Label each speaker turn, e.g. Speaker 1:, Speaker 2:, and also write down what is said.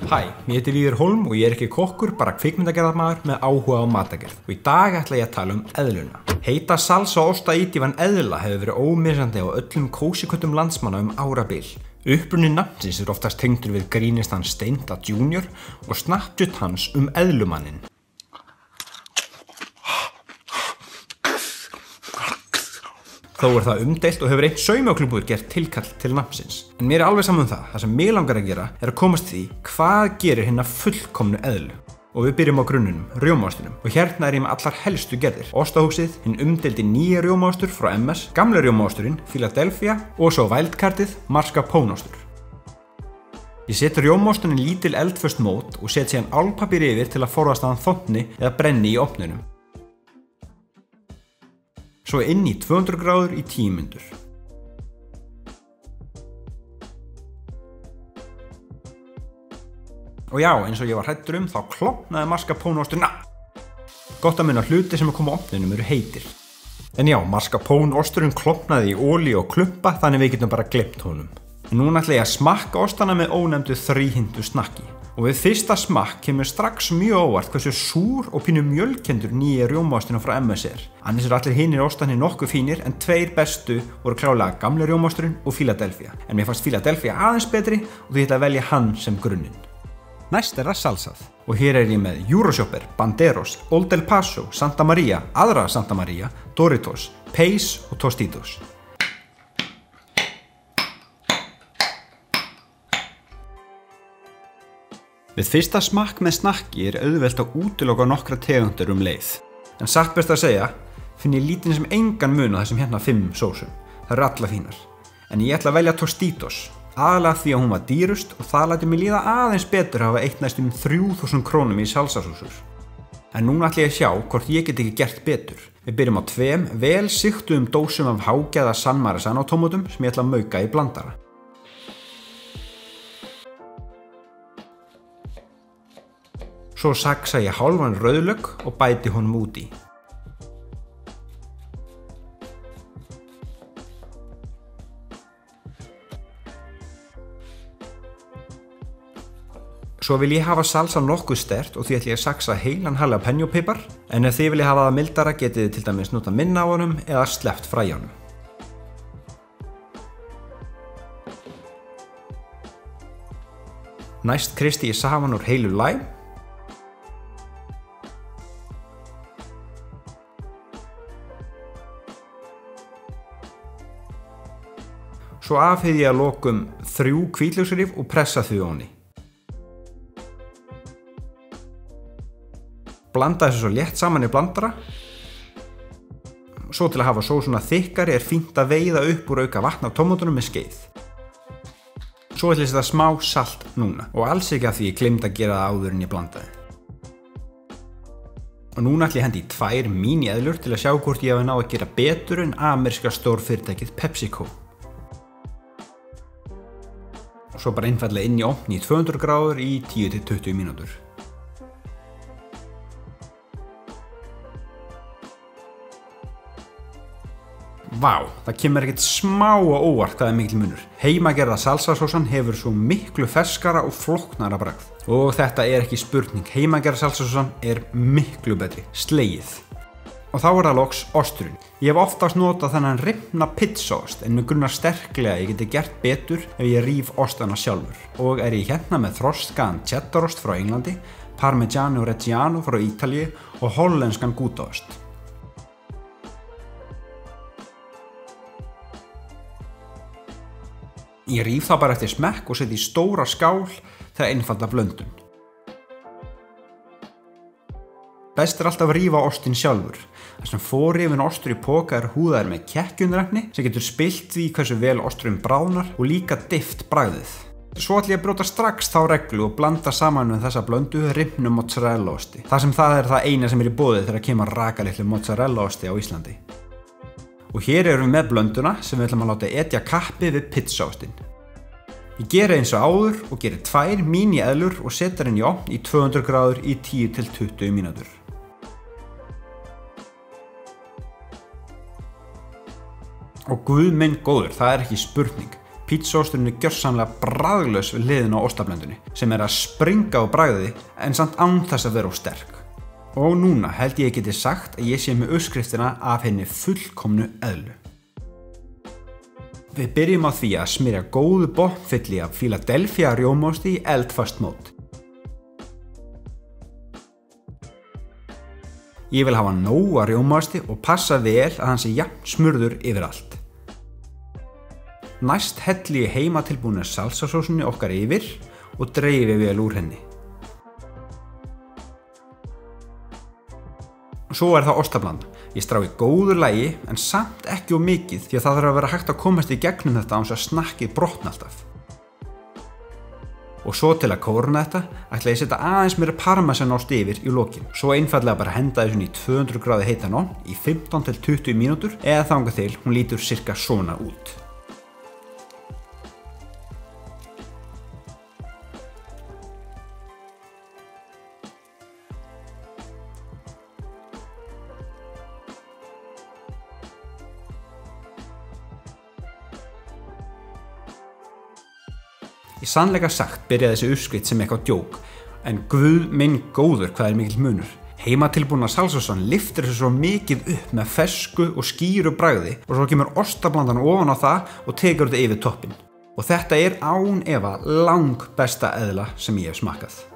Speaker 1: Hæ, ég heiti Víðir Hólm og ég ekki kokkur, bara kvikmyndagerðarmaður með áhuga á matagerð. Og í dag ætla ég að tala eðluna. Heita salsa og ostaídífan eðla hefur verið ómissandi á öllum kósíköttum landsmanna árabil. Uppruni nafnsins oftast tengdur við grínistan Steinda Jr. og Snapchat hans eðlumanninn. Þó það umdeilt og hefur einn saumaklúbbur gert tilkall til nafnsins. En mér alveg saman það sem mig langar að gera að komast því hvað gerir hinna fullkomnu eðlu. Og við byrjum á grunnunum, rjómaostinum. Og hérna ég með allar helstu gerðir. Ostahúsið, hinn umdeildi nýja rjómaostur frá MS, gamla rjómaosturinn, Philadelphia og svo wildcardið, mascarpone-ostur. Ég setur rjómaostunni lítil eldföst mót og set síðan álpappír yfir til að forðast að hann þorni eða brenni í ofninum. Svo inn í 200 gráður í 10 mínútur. Og já, eins og ég var hræddur þá klofnaði mascarpone-osturinn. Gott að muna hluti sem koma á ofninum eru heitir. En já, mascarpone-osturinn klofnaði í olíu og klumpa, þannig við getum bara gleymt honum. En núna ætla ég að smakka ostana með ónefndu þríhyrndu snakki. Og við fyrsta smakk kemur strax mjög óvart hversu súr og pínu mjölkendur nýja rjómaosturinn frá MS er. Annars allir hinir ostanir nokkuð fínir en tveir bestu voru klárlega gamli rjómaosturinn og Philadelphia. En mér fannst Philadelphia aðeins betri og því ætla að velja hann sem grunninn. Næst það salsað. Og hér ég með Euroshopper, Banderos, Old El Paso, Santa Maria, aðra Santa Maria, Doritos, Pace og Tostitos. Við fyrsta smakk með snakki auðvelt að útiloka nokkra tegundir leið. En satt best að segja, finn ég lítinn sem engan mun á þessum hérna 5 sósum. Það eru alla fínar. En ég ætla að velja Tostitos, aðalega því að hún var dýrust og það lætur mig líða aðeins betur að hafa eytt næstum 3.000 krónum í salsasósur. En núna ætla ég að sjá hvort ég get ekki gert betur. Við byrjum á 2 vel sigtuðum dósum af hágæða San Marzano tómötum sem ég ætla að mauka í blandara. Svo saksa ég hálfan rauðlauk og bæti honum út í. Svo vil ég hafa salsa nokkuð sterkt og því ætla ég að saksa heilan jalapeno-pipar, en ef þið viljið hafa það mildara getið þið til dæmis nota minna á honum eða sleppt fræjánum. Næst kreisti ég saman úr heilu lime. Svo afheyði ég að lokum 3 hvítlauksrif og pressa þau ofan í. Blanda þessu svo létt saman í blandara. Svo til að hafa sósuna þykkari fínt að veiða upp úr auka vatn af tómötunum með skeið. Svo ætla ég að setja smá salt núna og alls ekki að því ég gleymdi að gera það áður en ég blandaði. Og núna ætla ég að hendi í 2 mini-eðlur til að sjá hvort ég hafi náð að gera betur en ameríska stórfyrirtækið PepsiCo. Svo bara einfallega inn í ofn í 200 gráður í 10-20 mínútur. Vá, það kemur ekkert smá á óvart hvað mikil munur. Heimagerða salsasósan hefur svo miklu ferskara og flóknara bragð. Og þetta ekki spurning, heimagerða salsasósan miklu betri, slegið. Og þá það loks osturinn. Ég hef oftast notað þennan rifna pizzaost en mig grunnar sterklega að ég geti gert betur ef ég ríf ostana sjálfur. Og ég hérna með þroskaðan cheddarost frá Englandi, Parmigiano Reggiano frá Ítalíu og hollenskan gúdaost. Ég ríf það bara eftir smekk og setja í stóra skál þegar einfalda blöndun. Best alltaf að rífa ostinn sjálfur. Þar sem forrifinn ostur í poka húðaður með kekkjunrækni sem getur spillt því hversu vel osturinn bráðnar og líka dýft bragðið. Svo ætla ég að brjóta strax þá reglu og blanda saman með þessa blöndu rifnum mozzarella osti. Þar sem það það eina sem í boði þegar kemur rakalitlu mozzarella osti á Íslandi. Og hér erum við með blönduna sem við ætlum að láta etja kappi við pizzaostinn. Ég geri eins og áður og geri 2 mini-eðlur og setur inn í ofn í 200 gráður í 10-20 mínútur. Og guð minn góður, það ekki spurning. Pítsuosturinn gjörsamlega bragðlaus við hliðina á ostablöndunni sem að springa á bragði en samt án þess að vera of sterk. Og núna held ég geti sagt að ég sé með uppskriftina af henni fullkomnu eðlu. Við byrjum á því að smyrja góðu botnfylli af Philadelphia rjómaosti í eldfast mót. Ég vil hafa nóga rjómaosti og passa vel að hann sé jafn smurður yfir allt. Næst helli ég heimatilbúnu salsasósunni okkar yfir og dreifi vel úr henni. Svo það ostabland. Ég strái góðu lagi en samt ekki of mikið því að það þarf að vera hægt að komast í gegnum þetta án þess að snakkið brotna alltaf. Og svo til að kórna þetta ætla ég að setja aðeins meira parmesanost yfir í lokin. Svo einfaldlega bara henda þessu í 200 gráðu heitan ofn í 15 til 20 mínútur eða þangað til hún lítur cirka svona út. Í sannleika sagt byrjaði þessi uppskrift sem eitthvað djók, en guð minn góður hvað mikill munur. Heimatilbúna salsasósan lyftir þessu svo mikið upp með fersku og skýru bragði og svo kemur ostablandan ofan á það og tekur þetta yfir toppinn. Og þetta án efa langbesta eðla sem ég hef smakkað.